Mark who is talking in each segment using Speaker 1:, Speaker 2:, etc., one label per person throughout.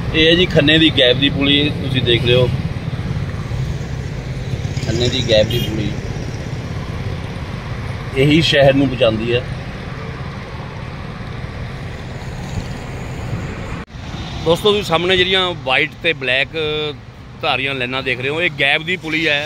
Speaker 1: ये है जी खन्ने की गैप की पुली, तुसीं देख रहे हो खन्ने की गैप की पुली यही शहर नूं बचाती है। दोस्तों तुसीं सामने जिहड़ियां वाइट ते ब्लैक धारियां लाइनां देख रहे हो, ये गैप की पुली है।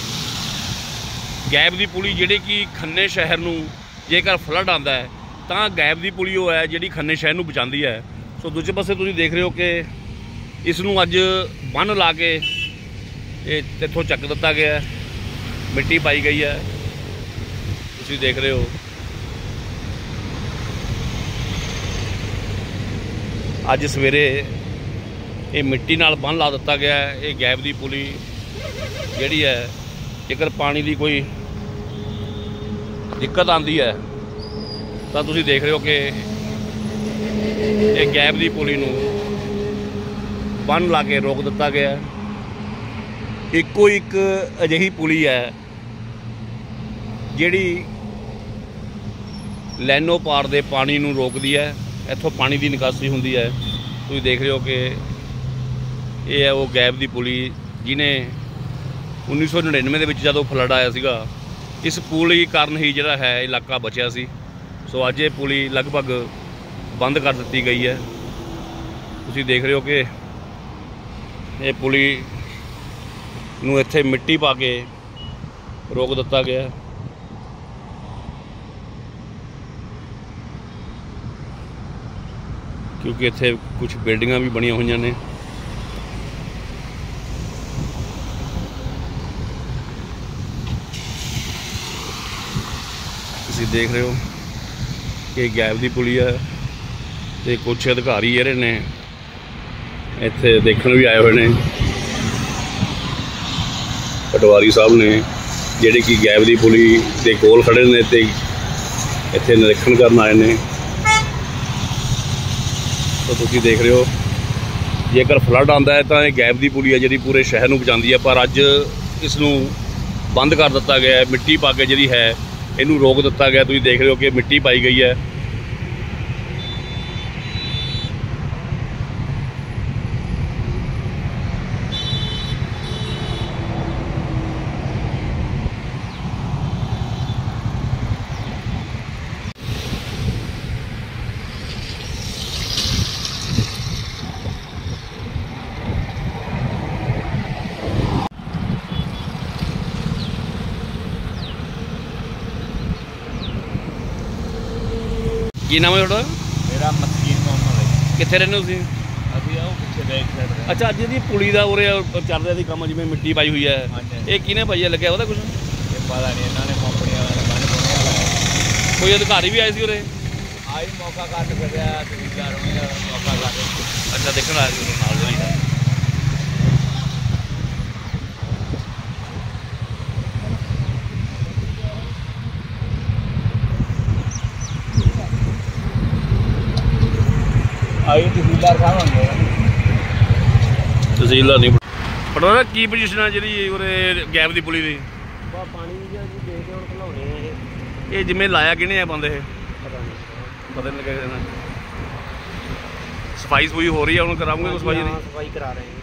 Speaker 1: गैप की पुली जिहड़ी कि खन्ने शहर नूं जेकर फ्लड आता है तो गैप की पुली वो है जिहड़ी खन्ने शहर नूं बचाती है। सो दूजे पासे तुसीं देख रहे हो कि इसनूं अज बन ला के इत्थों चक दिता गया है, मिट्टी पाई गई है, तुसीं देख रहे हो। अज सवेरे ये मिट्टी नाल बन ला दिता गया है। ये गैप की पुली जिहड़ी है जेकर पानी की कोई दिक्कत आती है तो तुसीं देख रहे हो कि ये गैप की पुली नूं बन ला के रोक दिता गया है। इक्को एक अजिही पुली है जिहड़ी लैनो पार दे पानी नूं रोकदी है, इत्थों पानी की निकासी हुंदी है। तुसीं देख रहे हो कि ये है वो गैप की पुली जिन्हें 1999 ਦੇ ਵਿੱਚ ਜਦੋਂ फ्लड आया ਸੀਗਾ, इस पुली कारण ही ਜਿਹੜਾ है इलाका बचिया सी। सो अज ये पुली लगभग बंद कर दी गई है। तुसीं देख रहे हो कि ये पुली नूं इत्थे मिट्टी पा के रोक दिता गया, क्योंकि इत्थे कुछ बिल्डिंगां भी बनिया हुई ने। तुसीं देख रहे हो कि गैप की पुली है तो कुछ अधिकारी ਜਿਹੜੇ ने इत्थे देखण भी आए हुए ने, पटवारी साहब ने जिहड़े कि गैप की पुली के कोल खड़े ने ते इत्थे निरीक्षण करन आए ने। तो तुसीं देख रहे हो जेकर फ्लड आता है तो ये गैप की पुली है जिहड़ी पूरे शहर नूं बचाती है, पर अज इसनूं बंद कर दिता गया है। मिट्टी पा के जिहड़ी है इनू रोक दिता गया। तुसीं देख रहे हो कि मिट्टी पाई गई है। की नाम है थोड़ा?
Speaker 2: मेरा मस्कीन मोहम्मद है।
Speaker 1: कितने रहने तुसीं?
Speaker 2: अभी आओ पीछे बैक साइड है।
Speaker 1: अच्छा, अज जी पुली का उरे चल रहा काम जिवें मिट्टी पाई हुई है, ये किने पाई है, लग्या पता कुछ?
Speaker 2: ये पता नहीं, इन्होंने कंपनी वाले
Speaker 1: कोई अधिकारी भी आए सी उरे?
Speaker 2: आई मौका काट कर मौका काट।
Speaker 1: अच्छा, देखण आए सी नाल दे ही।
Speaker 2: आई तहसीलदार साहब होंगे।
Speaker 1: तहसीलदार नहीं पता की पोजीशन है जी उरे गैप की पुली की?
Speaker 2: पानी देखते हम खिलाने
Speaker 1: ये जिम्मे लाया किने है बंद?
Speaker 2: पता नहीं
Speaker 1: लगे। सफाई सफुई हो रही है, हम कराऊंगे सफाई
Speaker 2: सफाई करा रहे हैं।